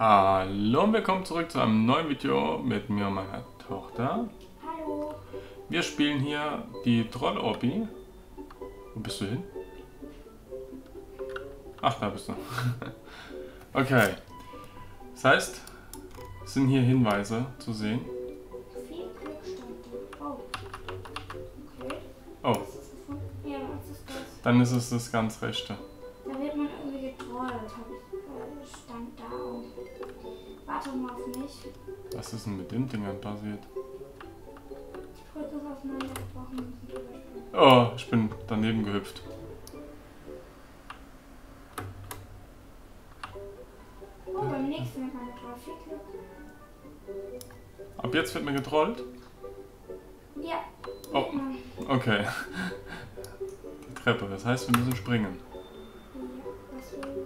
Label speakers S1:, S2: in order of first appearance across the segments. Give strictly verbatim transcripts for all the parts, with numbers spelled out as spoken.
S1: Hallo und willkommen zurück zu einem neuen Video mit mir und meiner Tochter.
S2: Hallo.
S1: Wir spielen hier die Troll-Obby. Wo bist du hin? Ach, da bist du. Okay. Das heißt, es sind hier Hinweise zu sehen.
S2: Viel Glück stand da. Oh. Okay.
S1: Oh,
S2: Was ist das von? Ja, was ist das?
S1: dann ist es das ganz rechte.
S2: Da wird man irgendwie getrollt, hab ich, äh, stand da auch. Warte mal auf mich.
S1: Was ist denn mit den Dingern passiert?
S2: Die Brücke ist auseinandergebrochen. Wir müssen drüber springen.
S1: Oh, ich bin daneben gehüpft.
S2: Oh, beim nächsten wird man getrollt. Viel Glück.
S1: Ab jetzt wird mir getrollt?
S2: Ja.
S1: Oh.
S2: wird man.
S1: Okay. Die Treppe, das heißt, wir müssen springen.
S2: Ja, was will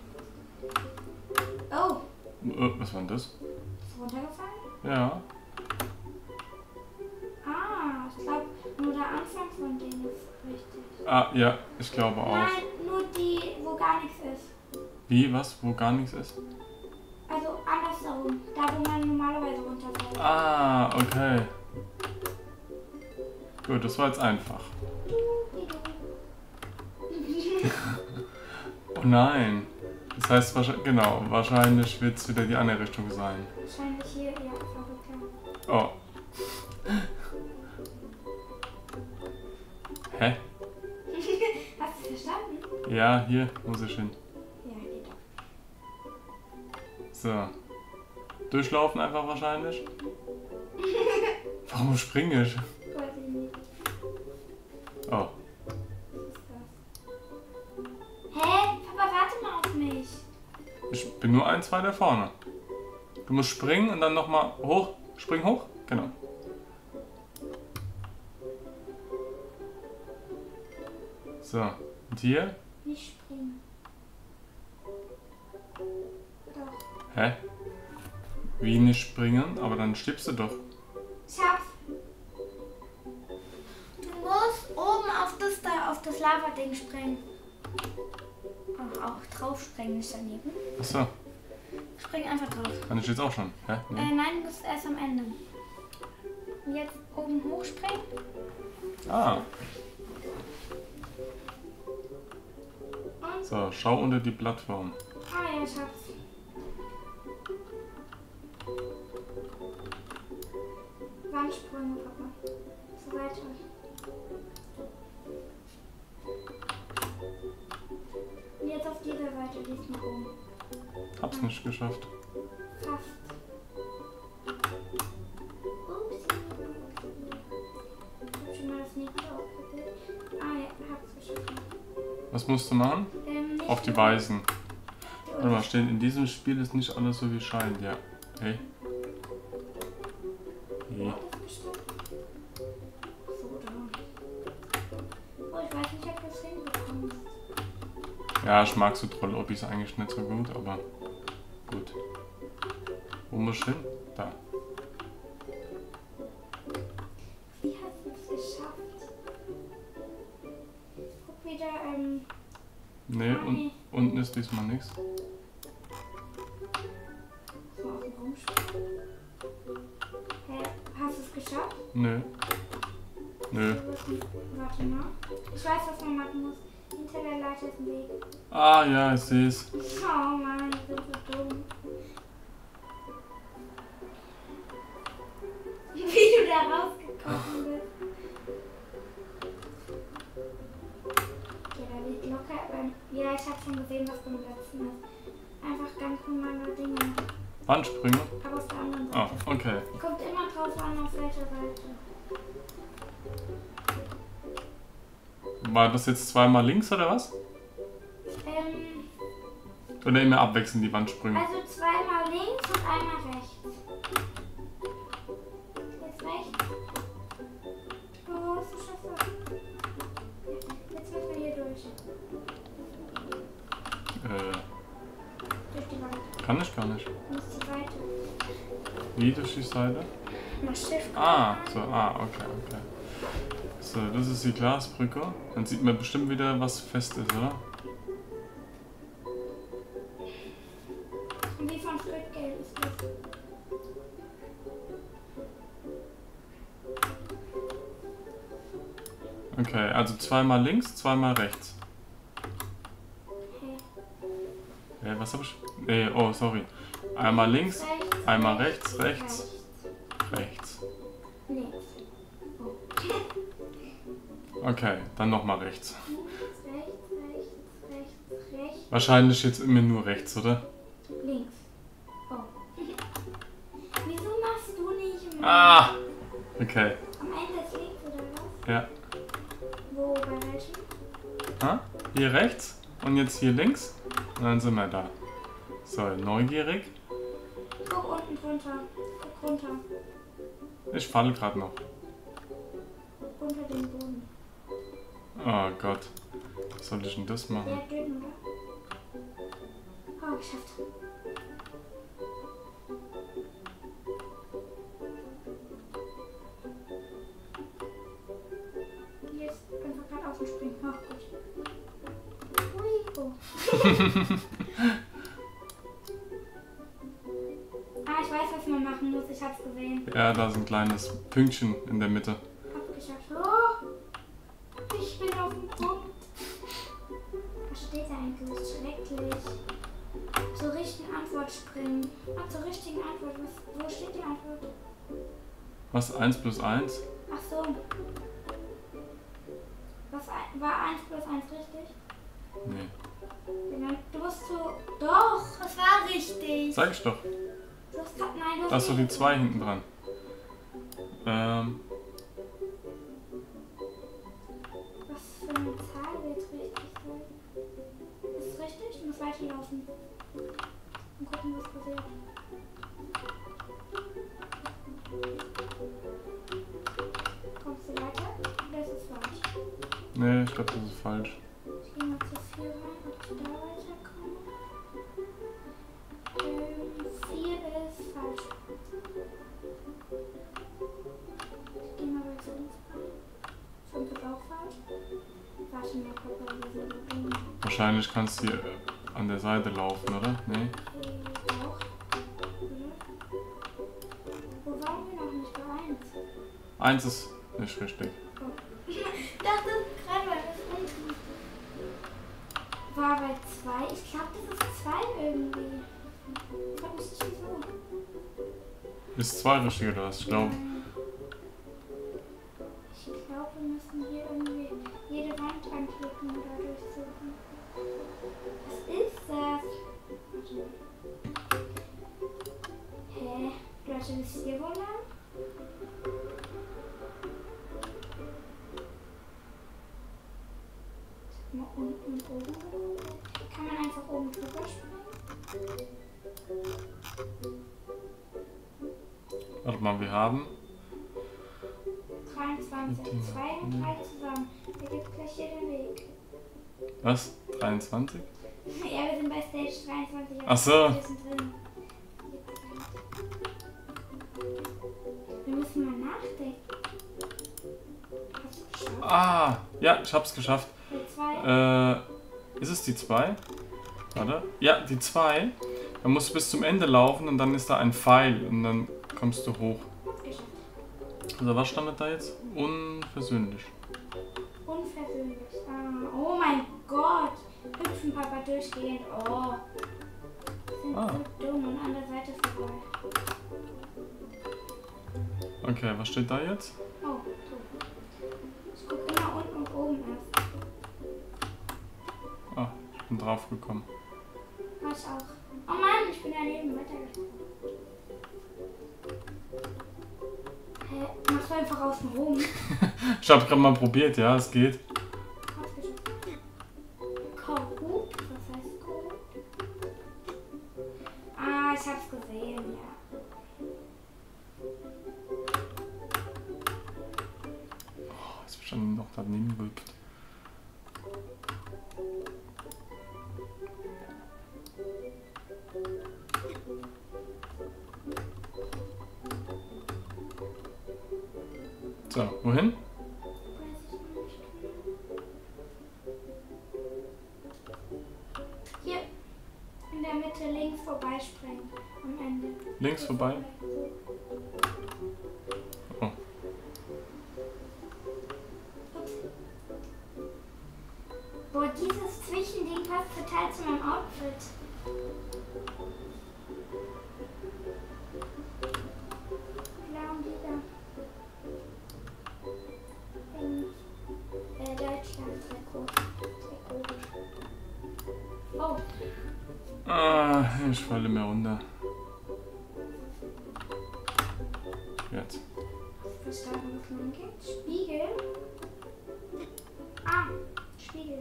S2: ich? Oh,
S1: Äh, Was war denn das?
S2: ist runtergefallen?
S1: Ja.
S2: Ah, ich glaube, nur der Anfang von denen ist richtig.
S1: Ah, ja, ich glaube auch.
S2: Nein, nur die, wo gar nichts ist.
S1: Wie? Was? Wo gar nichts ist?
S2: Also andersherum, da wo man normalerweise runterfällt.
S1: Ah, okay. Gut, das war jetzt einfach. Oh nein. Das heißt, wahrscheinlich, genau, wahrscheinlich wird es wieder die andere Richtung sein.
S2: Wahrscheinlich hier, ja, verrückt.
S1: Oh. Hä?
S2: Hast du es verstanden?
S1: Ja, hier muss ich hin.
S2: Ja, geht doch.
S1: So. Durchlaufen einfach wahrscheinlich. Warum springe ich?
S2: Weiß ich nicht.
S1: Oh.
S2: Was ist das? Hä? Papa, warte mal auf mich.
S1: Ich bin nur eins weiter vorne. Du musst springen und dann nochmal hoch. Spring hoch. Genau. So. Und hier?
S2: Nicht springen. Doch.
S1: Hä? Wie nicht springen? Aber dann stirbst du doch.
S2: Ich hab's. Du musst oben auf das da, auf das Lava-Ding springen. Ach, auch drauf springen, nicht daneben.
S1: Achso.
S2: Spring einfach drauf.
S1: Kann ich jetzt auch schon? Hä?
S2: Äh,
S1: Nee.
S2: nein, du musst erst am Ende. Und jetzt oben hochspringen.
S1: Ah.
S2: Und.
S1: So, schau unter die Plattform.
S2: Ah ja, ich hab's. Wandsprünge, Papa. So weiter. Und jetzt auf dieser Seite diesmal oben.
S1: Hab's nicht geschafft.
S2: Fast. Upsi. Ich hab schon mal das nächste ausprobiert. Ah ja, hab's geschafft.
S1: Was musst du machen?
S2: Ähm, nicht
S1: Auf die
S2: nur-
S1: Weisen.
S2: die
S1: Warte mal,
S2: Unten.
S1: stehen, in diesem Spiel ist nicht alles so wie scheint. Ja. Hey. Hey.
S2: So, da. Oh, ich weiß nicht, ob du es hinbekommst.
S1: Ja, ich mag so Troll-Obbys eigentlich nicht so gut, aber gut. Wo muss ich hin? Da.
S2: Wie hast du es geschafft? Guck wieder, ähm,
S1: Nee, un unten ist diesmal nichts.
S2: so auf den rumspringen. Hä, hast du es geschafft?
S1: Nö. Nö.
S2: Warte mal. Ich weiß, was man machen muss. Hinter der Leiter ist ein Weg.
S1: Ah ja, ich sehe es.
S2: Oh Mann, ich bin so dumm. Wie du da rausgekommen bist. Ja, da liegt locker. Ähm, ja, ich habe schon gesehen, was beim letzten ist. Einfach ganz normale Dinge.
S1: Wandsprünge?
S2: Aber auf der anderen
S1: Ah,
S2: Seite.
S1: okay.
S2: Kommt immer drauf an, auf welcher Seite.
S1: War das jetzt zweimal links oder was?
S2: Ähm,
S1: Oder immer abwechselnd die Wandsprünge?
S2: also zweimal links und einmal rechts. Jetzt rechts. Oh, ist das schon so? Jetzt müssen wir hier durch.
S1: Äh,
S2: Durch die Wand.
S1: kann ich gar nicht.
S2: Du musst die Seite.
S1: Wie durch die Seite?
S2: Mach Shift.
S1: Ah, so, ah, okay, okay. So, das ist die Glasbrücke. Dann sieht man bestimmt wieder, was fest ist, oder?
S2: Und wie von Schritt
S1: Okay, also zweimal links, zweimal rechts.
S2: Hä?
S1: Äh, was hab ich? Nee, oh, sorry. Einmal links,
S2: Rechts,
S1: einmal rechts, rechts, rechts.
S2: Links.
S1: Okay, dann nochmal rechts.
S2: Links, rechts, rechts, rechts, rechts.
S1: Wahrscheinlich jetzt immer nur rechts, oder?
S2: Links. Oh. Wieso machst du nicht mehr?
S1: Ah! Okay.
S2: Am Ende ist links oder was?
S1: Ja.
S2: Wo, bei welchem?
S1: Ah, hier rechts und jetzt hier links. Und dann sind wir da. So, neugierig.
S2: Guck unten drunter. Guck runter.
S1: Ich falle gerade noch.
S2: Unter den Boden.
S1: Oh Gott. Was soll ich denn das
S2: Sehr
S1: machen?
S2: dünn, oder? Oh, geschafft. Jetzt einfach gerade auf und springen. Ach gut. Ui, oh. Ah, ich weiß, was man machen muss. Ich hab's gesehen.
S1: Ja, da ist ein kleines Pünktchen in der Mitte.
S2: Hab's geschafft. Oh, ich bin auf dem Punkt. Was steht da eigentlich? Schrecklich. Zur richtigen Antwort springen. Ah, zur richtigen Antwort. Was, wo steht die Antwort?
S1: Was? eins plus eins?
S2: Ach so. Was, ein- war eins plus eins richtig?
S1: Nee.
S2: Ja, du musst so. Doch, es war richtig.
S1: Sag ich doch.
S2: Du hast grad, nein, du hast
S1: Da ist so die
S2: nicht-
S1: zwei hinten dran. Ähm,
S2: Was für eine Zahl wird richtig sein? Ist es richtig? Du musst weiterlaufen. Und gucken, was passiert. Kommst du weiter? Oder ist es falsch?
S1: nee, ich glaube, das ist falsch.
S2: Ich gehe mal zu vier rein, ob ich da weiterkomme. Ähm, vier ist falsch. Ich gehe mal weiter links rein. fünf ist auch falsch. Warte mal, Papa, wir sind noch dumm.
S1: Wahrscheinlich kannst du hier äh, an der Seite laufen, oder? Nee.
S2: Okay, auch. Oder? Wo waren wir noch nicht bei eins?
S1: eins ist nicht richtig.
S2: Ich dachte gerade, weil das unten war bei zwei. Ich glaube, das ist zwei irgendwie. Ich glaube nicht wieso.
S1: Ist zwei richtig oder was? Ich glaube.
S2: Nein. Ich glaube, wir müssen hier irgendwie jede Wand anklicken oder durchsuchen. Was ist das? Hä? Leute, wisst ihr wo lang? Mal unten und oben. Kann man einfach oben drüber springen?
S1: Warte mal, wir haben.
S2: dreiundzwanzig. zwei und drei zusammen. Da gibt gleich hier den Weg.
S1: Was? dreiundzwanzig?
S2: Ja, wir sind bei Stage dreiundzwanzig.
S1: Ach so.
S2: Wir sind drin. Wir müssen mal nachdenken. Hast du geschafft?
S1: Ah, ja, ich hab's geschafft.
S2: Bei zwei?
S1: Äh, ist es die zwei? Warte. Ja, die zwei. Dann musst du bis zum Ende laufen und dann ist da ein Pfeil und dann kommst du hoch.
S2: Geschafft.
S1: Also was stand da jetzt? Unversöhnlich.
S2: Unversöhnlich. Ah, oh mein Gott. Hüpfen Papa durchgehend. Oh. Sind
S1: Ah.
S2: so dumm und an der Seite vorbei.
S1: Okay, was steht da jetzt?
S2: Oh, so. Ich guck immer unten und oben erst.
S1: Ah, ich bin drauf gekommen.
S2: Mach ich auch. Oh Mann, ich bin daneben weitergekommen. Hä? Machst du einfach außen rum?
S1: Ich habe gerade mal probiert, ja, es geht.
S2: Korrupt? Was heißt korrupt? Ah, ich hab's gesehen, ja.
S1: Oh, jetzt bin ich noch daneben gehüpft. So, wohin?
S2: Weiß ich nicht. Hier in der Mitte links vorbeispringen. Am Ende.
S1: Links vorbei. Oh.
S2: Boah, dieses Zwischending passt total zu meinem Outfit. Blau und lila. In äh, Deutschland, Trikot. Trikot. Oh.
S1: Ah, ich falle mir runter. Jetzt.
S2: Verstanden, was man geht. Spiegel. Ah, Spiegel.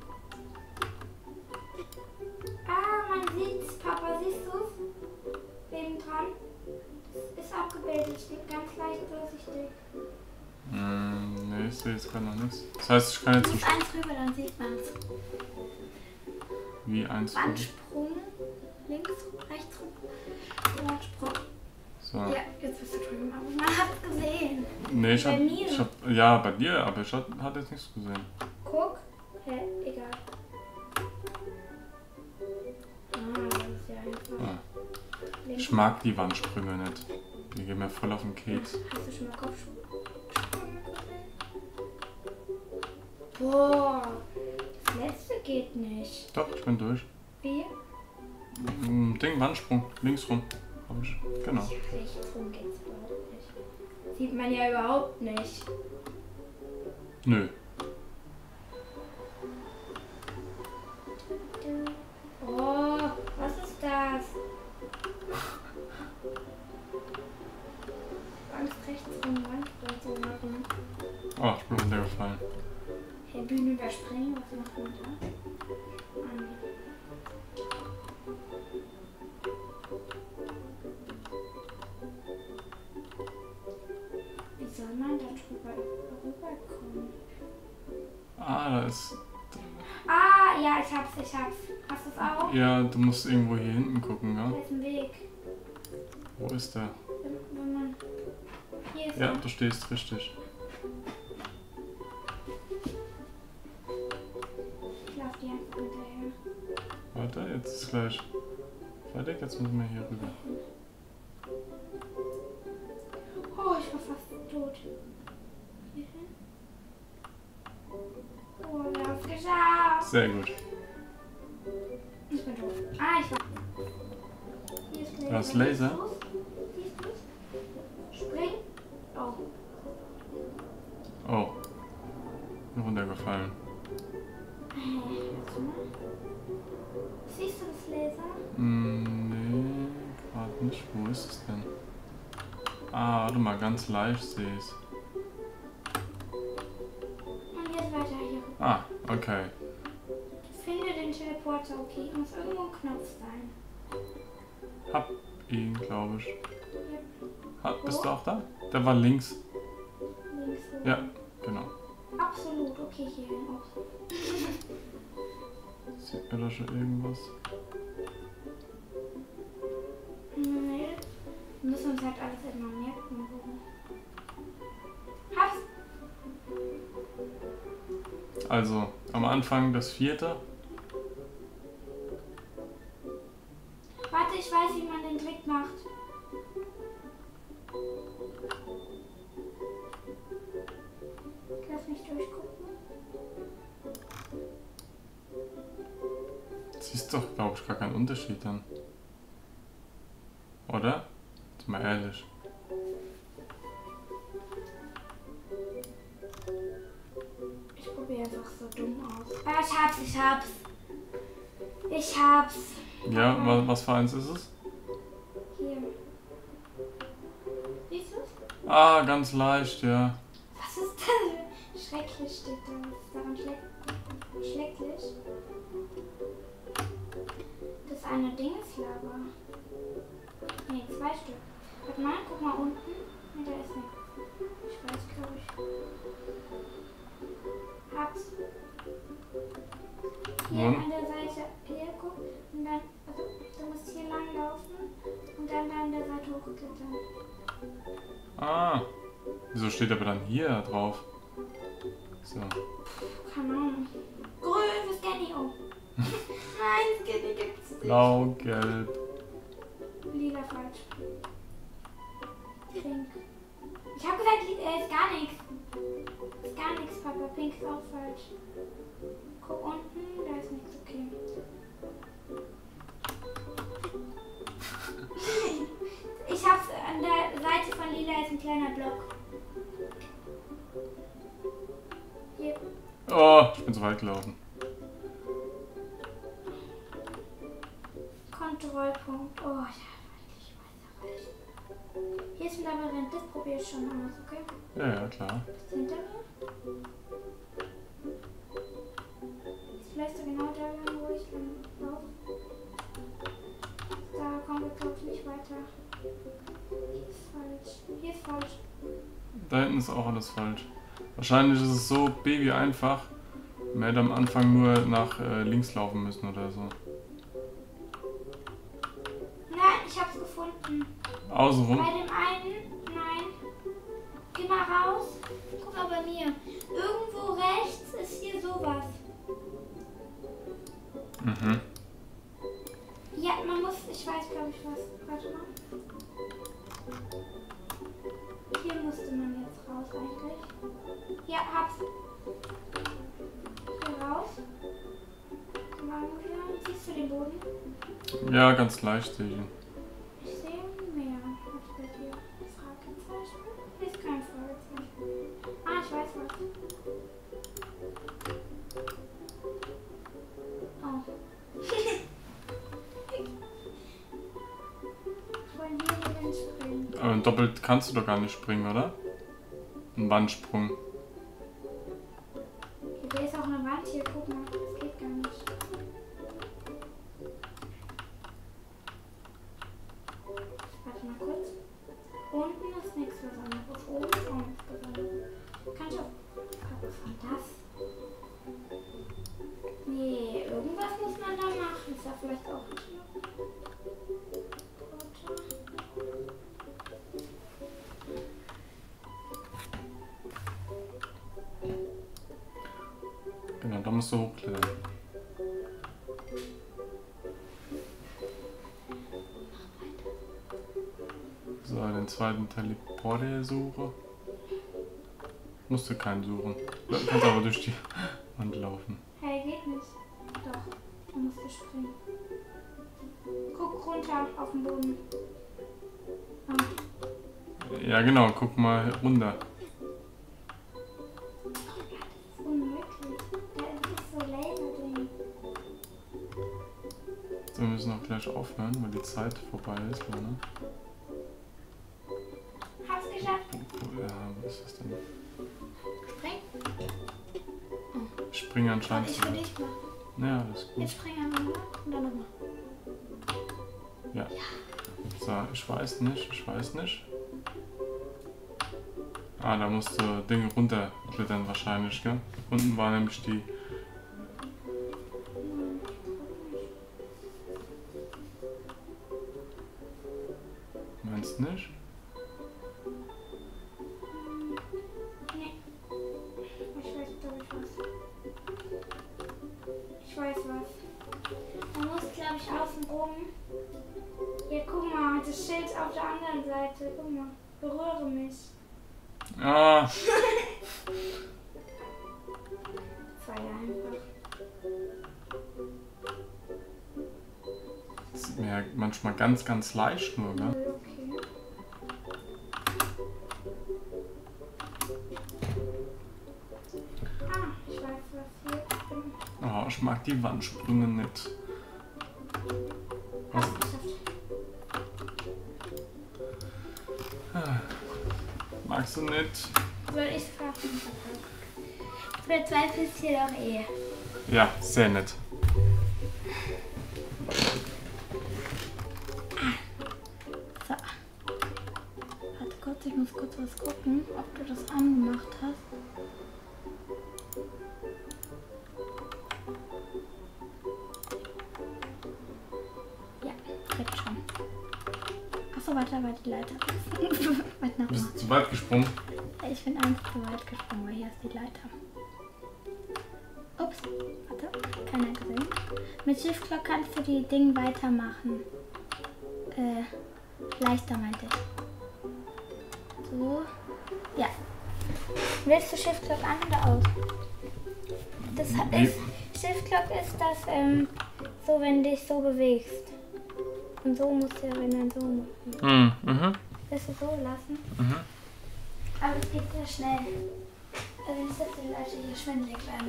S2: Ah, man sieht's, Papa, siehst du's? Neben dran. Das ist abgebildet, steht ganz leicht durchsichtig.
S1: Hm, ne, ich sehe jetzt gerade noch nichts. Das heißt, ich kann jetzt...
S2: Du musst eins rüber, dann sieht man's.
S1: Wie eins?
S2: Wandsprung. Links, rechts rum. Wandsprung.
S1: So.
S2: Ja, jetzt bist du drüben, aber man hat's gesehen.
S1: Nee, ich
S2: Bei
S1: hab,
S2: mir.
S1: ich hab... Ja, bei dir, aber ich hab, hat jetzt nichts gesehen.
S2: Guck. Hä, egal. Ah, das ist ja einfach.
S1: Ah.
S2: Links.
S1: Ich mag die Wandsprünge nicht. Die gehen mir voll auf den Keks.
S2: Hast du schon mal Kopfsprünge gesehen? Boah, das letzte geht nicht.
S1: Doch, ich bin durch.
S2: Wie?
S1: Hm, Ding, Wandsprung. Links rum. Hab ich. Genau.
S2: Rechts rum geht's überhaupt nicht. Sieht man ja überhaupt nicht.
S1: Nö.
S2: Oh, was ist das? Angst rechts rum Wandbrett zu machen.
S1: Oh, ich bin runtergefallen.
S2: Hey, Bühne überspringen, was macht man da? Ah, nee. Wie soll man da drüber rüberkommen?
S1: Ah, da ist...
S2: Ah, ja, ich hab's, ich hab's. Hast du es auch?
S1: Ja, du musst irgendwo hier hinten gucken,
S2: Da
S1: ja?
S2: ist ein Weg.
S1: Wo ist der?
S2: Wenn, wenn man... Hier ist
S1: Ja,
S2: er.
S1: du stehst richtig.
S2: Ich lauf dir einfach hinterher.
S1: Warte, jetzt ist gleich fertig. Jetzt müssen wir hier rüber.
S2: Oh, ich war fast tot. Hier hin. Oh, wir haben es geschafft.
S1: Sehr gut.
S2: Ich bin tot. Ah, ich war... Hier ist Laser.
S1: Da ist Laser.
S2: Siehst du's? Spring. Oh.
S1: Oh. Bin runtergefallen.
S2: Hä, warte mal. Siehst du das Laser?
S1: Hm, nee, gerade nicht. Wo ist es denn? Ah, warte mal, ganz leicht sehe ich es.
S2: Und jetzt weiter hier.
S1: Ah, okay.
S2: Finde den Teleporter, okay. Muss irgendwo ein Knopf sein.
S1: Hab ihn, glaube ich.
S2: Ja,
S1: Ha, bist du auch da? Der war links.
S2: links oben.
S1: Ja, genau.
S2: Absolut, okay, hier hin auch.
S1: Sieht mir da schon irgendwas?
S2: Nee. Wir müssen uns halt alles immer merken. Hab's.
S1: Also, am Anfang das vierte.
S2: Warte, ich weiß, wie man den Trick macht. Lass mich durchgucken.
S1: Siehst doch, glaube ich, gar keinen Unterschied dann. Oder? Jetzt mal ehrlich.
S2: Ich probiere einfach so dumm aus. Ah, ich hab's, ich hab's. Ich hab's.
S1: Ja, was, was für eins ist es?
S2: Hier. Siehst du's?
S1: Ah, ganz leicht, ja.
S2: Was ist das? Schrecklich steht da. Was ist daran schleck schrecklich? Das eine Ding ist Lava. Nee, zwei Stück. Warte mal, guck mal unten. Nee, da ist nichts. Ich weiß, glaube ich. Hab's. Hier
S1: Und?
S2: an der Seite. Hier, guck. Und dann, also, du musst hier lang laufen und dann da an der Seite hochklettern.
S1: Ah. Wieso steht aber dann hier drauf? So.
S2: Keine Ahnung. Grün für Scanny. Oh. Nein, Scanny gibt's nicht.
S1: Blau, gelb.
S2: Lila falsch. auch falsch. Guck unten, da ist nichts, okay. Ich hab's an der Seite von Lila ist ein kleiner Block. Hier.
S1: Oh, ich bin so weit gelaufen.
S2: Kontrollpunkt. Oh, ja, ich weiß erreicht. Hier ist ein Labyrinth, das probiere ich schon aus, okay?
S1: Ja, ja, klar.
S2: Ist hinter mir? Ist vielleicht so genau da lang, wo ich lang laufe. Da kommen wir, glaube ich, nicht weiter. Hier ist falsch. Hier ist falsch.
S1: Da hinten ist auch alles falsch. Wahrscheinlich ist es so baby einfach. Man hätte am Anfang nur nach äh, links laufen müssen oder so.
S2: Nein, ich hab's gefunden.
S1: Außenrum?
S2: Bei dem einen, nein. Geh mal raus. Guck mal bei mir. Irgendwo rechts ist hier sowas.
S1: Mhm.
S2: Ja, man muss, ich weiß glaube ich was. Warte mal. Hier musste man jetzt raus eigentlich. Ja, hab's. Hier raus. Mal ungefähr. Siehst du den Boden?
S1: Ja, ganz leicht sehe ich ihn.
S2: Ich sehe mehr. Was bei dir? Fragezeichen? Hier ist kein Fragezeichen. Ah, ich weiß was. Oh. Ich wollte hier hin springen.
S1: Aber doppelt kannst du doch gar nicht springen, oder? Ein Wandsprung.
S2: Hier, da ist auch eine Wand hier. Guck mal, das geht gar nicht. Warte mal kurz. Unten ist nichts Besonderes. Oben ist auch nichts Besonderes. Kann ich auch... Was war das? Nee, irgendwas muss man da machen. Ist ja vielleicht auch nicht noch.
S1: Genau, da musst du hochklettern. So, den zweiten Teleporter suche. Musst du keinen suchen. Du kannst aber durch die Wand laufen.
S2: Hey, geht nicht. Doch, du musst du springen. Guck runter auf den Boden. Ah.
S1: Ja genau, guck mal runter.
S2: Das ist unmöglich. Da ist so Laserding.
S1: So, wir müssen auch gleich aufhören, weil die Zeit vorbei ist, ne?
S2: Hab's geschafft.
S1: Ja, was ist das denn?
S2: Spring.
S1: Ich springe
S2: Und
S1: anscheinend
S2: ich
S1: zu.
S2: für dich machen.
S1: Ja, alles gut.
S2: Jetzt spring einmal mal und dann nochmal.
S1: Ja. So, ich weiß nicht, ich weiß nicht. Ah, da musst du Dinge runterklettern wahrscheinlich, gell? Unten war nämlich die... Meinst du nicht?
S2: Nee. Ich weiß, glaube ich, was. Ich weiß was. Man muss, glaube ich, außen rum. Hier, guck mal, das Schild auf der anderen Seite. Guck mal. Berühre mich.
S1: Ah,
S2: Das war ja einfach.
S1: das ist mir ja manchmal ganz, ganz leicht nur, gell?
S2: Okay. Ah, ich weiß was hier. Ich bin
S1: Oh, ich mag die Wandsprünge nicht. Was?
S2: fast geschafft.
S1: Ah, magst du nicht?
S2: Soll ich fragen? Ich bezweifle es hier doch eh.
S1: Ja, sehr nett.
S2: So. Warte kurz, ich muss kurz was gucken, ob du das angemacht hast. Ja, jetzt schon. Achso, warte, warte, die Leiter. Warte
S1: Du
S2: nochmal.
S1: bist zu weit gesprungen.
S2: Ich bin eins zu weit gesprungen, weil hier ist die Leiter. Ups, warte, keiner gesehen. Mit Shift-Lock kannst du die Dinge weitermachen. Äh, leichter meinte ich. So, ja. Willst du Shift-Lock an oder aus? Das
S1: Wie?
S2: ist, Shift Lock ist das, ähm, so wenn du dich so bewegst. Und so musst du ja, wenn dann so machen.
S1: Mhm. Mhm.
S2: Willst du so lassen?
S1: Mhm.
S2: Aber es geht sehr schnell. Also nicht, dass die Leute hier schwindelig werden.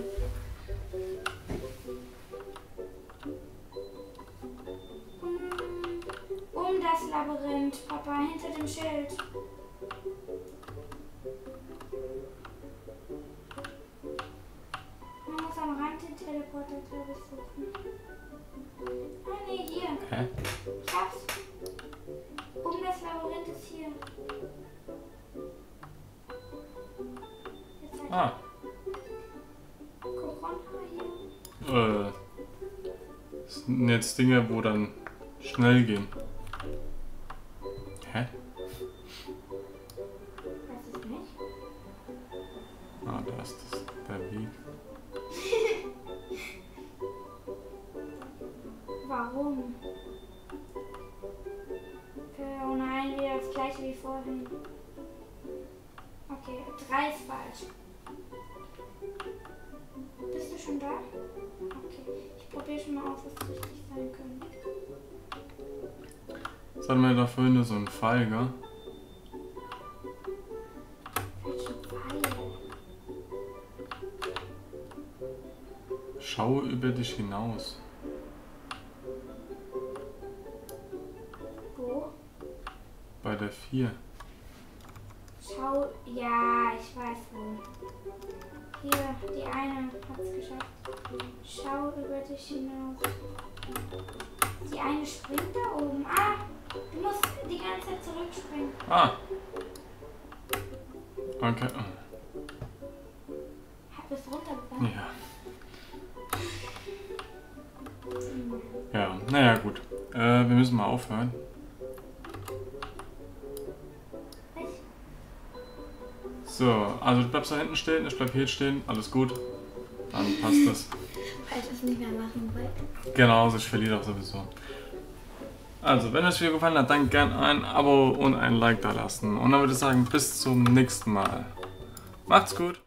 S2: Um, um das Labyrinth, Papa, hinter dem Schild. Man muss am Rand den Teleporter, glaube ich, suchen. Ah, nee, hier.
S1: Hä?
S2: Ich hab's. Um das Labyrinth ist hier. Jetzt halt.
S1: Ah.
S2: Guck runter hier.
S1: Äh. Das sind jetzt Dinge, wo dann schnell gehen. Hä?
S2: Weiß ich nicht.
S1: Ah, da ist das, der Weg.
S2: Warum? Äh, oh nein, wieder das gleiche wie vorhin. Okay, drei ist falsch. Bist du schon da? Okay, ich probiere schon mal aus, was richtig sein könnte.
S1: Das hatten wir da vorhin nur so ein Pfeil, gell?
S2: Welchen Pfeil?
S1: Schau über dich hinaus.
S2: Wo?
S1: Bei der vier.
S2: Schau, ja, ich weiß wo. Hier, die eine hat es geschafft. Schau über dich hinaus. Die eine springt da oben. Ah, du musst die ganze Zeit zurückspringen.
S1: Ah! Okay.
S2: Hab es runtergegangen.
S1: Ja. Ja, naja, gut. Äh, wir müssen mal aufhören. So, also du bleibst da hinten stehen, ich bleib hier stehen, alles gut. Dann passt das.
S2: Weil ich das nicht mehr machen wollte.
S1: Genau, also ich verliere auch sowieso. Also, wenn euch das Video gefallen hat, dann gerne ein Abo und ein Like da lassen. Und dann würde ich sagen, bis zum nächsten Mal. Macht's gut!